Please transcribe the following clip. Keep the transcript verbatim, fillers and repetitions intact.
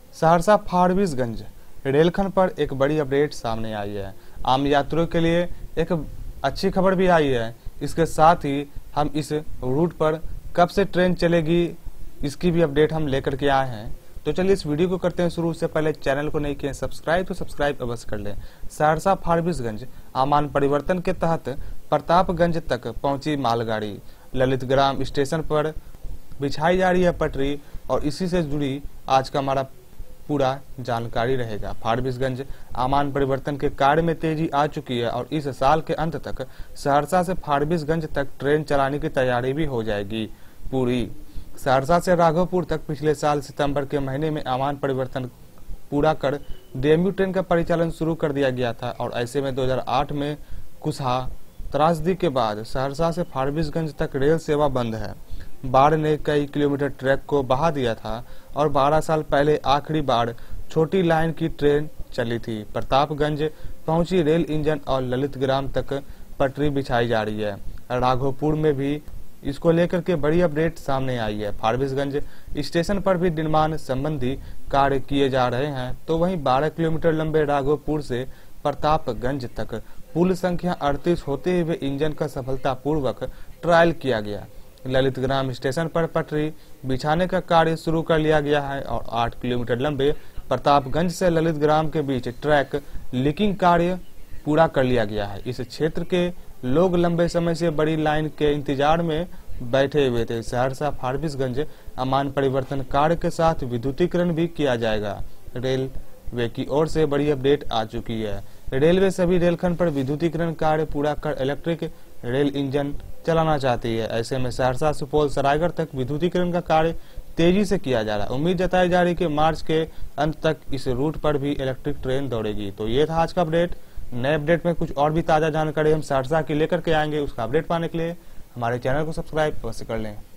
सहरसा फारबिसगंज रेलखंड पर एक बड़ी अपडेट सामने आई है। आम यात्रियों के लिए एक अच्छी खबर भी आई है। इसके साथ ही हम इस रूट पर कब से ट्रेन चलेगी इसकी भी अपडेट हम लेकर के आए हैं। तो चलिए इस वीडियो को करते हैं शुरू। से पहले चैनल को नहीं किए सब्सक्राइब तो सब्सक्राइब अवश्य कर लें। सहरसा फारबिसगंज आमान परिवर्तन के तहत प्रतापगंज तक पहुंची मालगाड़ी ललितग्राम स्टेशन पर बिछाई जा रही है पटरी, और इसी से जुड़ी आज का हमारा पूरा जानकारी रहेगा। फारबिसगंज आमान परिवर्तन के कार्य में तेजी आ चुकी है और इस साल के अंत तक सहरसा से फारबिसगंज तक ट्रेन चलाने की तैयारी भी हो जाएगी पूरी। सहरसा से राघोपुर तक पिछले साल सितंबर के महीने में आमान परिवर्तन पूरा कर डेमू ट्रेन का परिचालन शुरू कर दिया गया था, और ऐसे में दो हज़ार आठ में कुशहा त्रासदी के बाद सहरसा से फारबिसगंज तक रेल सेवा बंद है। बाढ़ ने कई किलोमीटर ट्रैक को बहा दिया था और बारह साल पहले आखिरी बार छोटी लाइन की ट्रेन चली थी। प्रतापगंज पहुंची रेल इंजन और ललितग्राम तक पटरी बिछाई जा रही है। राघोपुर में भी इसको लेकर के बड़ी अपडेट सामने आई है। फारबिसगंज स्टेशन पर भी निर्माण संबंधी कार्य किए जा रहे हैं। तो वहीं बारह किलोमीटर लंबे राघोपुर से प्रतापगंज तक पुल संख्या अड़तीस होते हुए इंजन का सफलतापूर्वक ट्रायल किया गया। ललितग्राम स्टेशन पर पटरी बिछाने का कार्य शुरू कर लिया गया है और आठ किलोमीटर लंबे प्रतापगंज से ललितग्राम के बीच ट्रैक लिंकिंग कार्य पूरा कर लिया गया है। इस क्षेत्र के लोग लंबे समय से बड़ी लाइन के इंतजार में बैठे हुए थे। सहरसा फारबिसगंज आमान परिवर्तन कार्य के साथ विद्युतीकरण भी किया जाएगा। रेलवे की ओर से बड़ी अपडेट आ चुकी है। रेलवे सभी रेलखंड पर विद्युतीकरण कार्य पूरा कर इलेक्ट्रिक रेल इंजन चलाना चाहती है। ऐसे में सहरसा सुपौल सरायगढ़ तक विद्युतीकरण का कार्य तेजी से किया जा रहा है। उम्मीद जताई जा रही है कि मार्च के अंत तक इस रूट पर भी इलेक्ट्रिक ट्रेन दौड़ेगी। तो ये था आज का अपडेट। नए अपडेट में कुछ और भी ताजा जानकारी हम सहरसा की लेकर के आएंगे। उसका अपडेट पाने के लिए हमारे चैनल को सब्सक्राइब अवश्य कर लें।